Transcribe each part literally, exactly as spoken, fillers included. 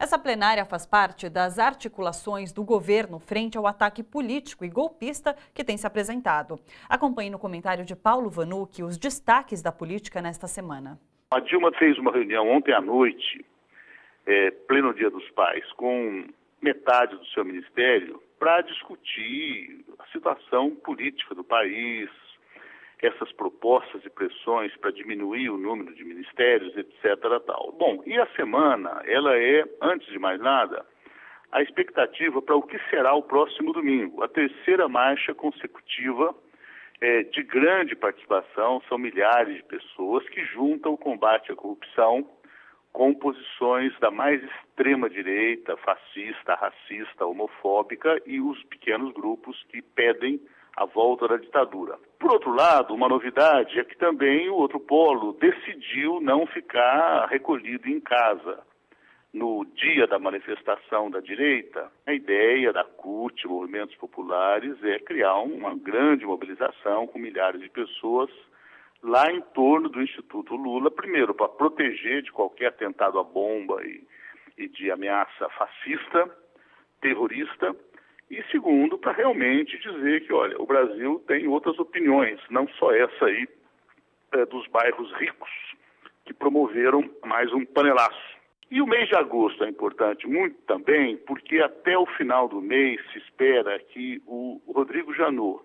Essa plenária faz parte das articulações do governo frente ao ataque político e golpista que tem se apresentado. Acompanhe no comentário de Paulo Vanucchi os destaques da política nesta semana. A Dilma fez uma reunião ontem à noite, é, pleno Dia dos Pais, com metade do seu ministério para discutir a situação política do país, essas propostas e pressões para diminuir o número de ministérios, etcétera. Tal. Bom, e a semana, ela é, antes de mais nada, a expectativa para o que será o próximo domingo, a terceira marcha consecutiva é, de grande participação, são milhares de pessoas que juntam o combate à corrupção com posições da mais extrema direita, fascista, racista, homofóbica e os pequenos grupos que pedem a volta da ditadura. Por outro lado, uma novidade é que também o outro polo decidiu não ficar recolhido em casa. No dia da manifestação da direita, a ideia da C U T, movimentos populares, é criar uma grande mobilização com milhares de pessoas lá em torno do Instituto Lula, primeiro para proteger de qualquer atentado à bomba e, e de ameaça fascista, terrorista, e segundo, para realmente dizer que, olha, o Brasil tem outras opiniões, não só essa aí é, dos bairros ricos, que promoveram mais um panelaço. E o mês de agosto é importante muito também, porque até o final do mês se espera que o Rodrigo Janot,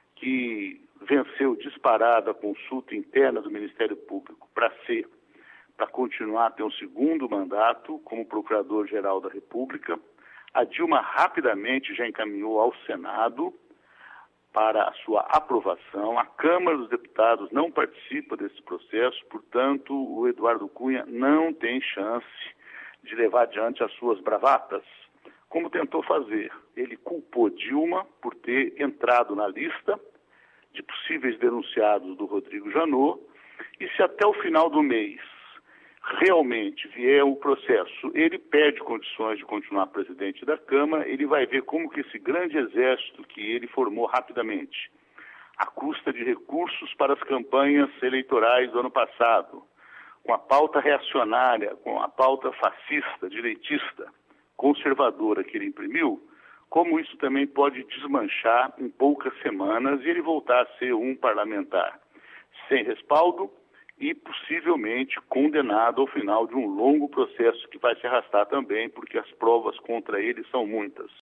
que venceu disparada a consulta interna do Ministério Público para ser, para continuar a ter um segundo mandato como Procurador-Geral da República, a Dilma rapidamente já encaminhou ao Senado para a sua aprovação. A Câmara dos Deputados não participa desse processo, portanto, o Eduardo Cunha não tem chance de levar adiante as suas bravatas, como tentou fazer. Ele culpou Dilma por ter entrado na lista de possíveis denunciados do Rodrigo Janot, e se até o final do mês realmente vier o processo, ele perde condições de continuar presidente da Câmara, ele vai ver como que esse grande exército que ele formou rapidamente, à custa de recursos para as campanhas eleitorais do ano passado, com a pauta reacionária, com a pauta fascista, direitista, conservadora que ele imprimiu, como isso também pode desmanchar em poucas semanas e ele voltar a ser um parlamentar sem respaldo e possivelmente condenado ao final de um longo processo que vai se arrastar também, porque as provas contra ele são muitas.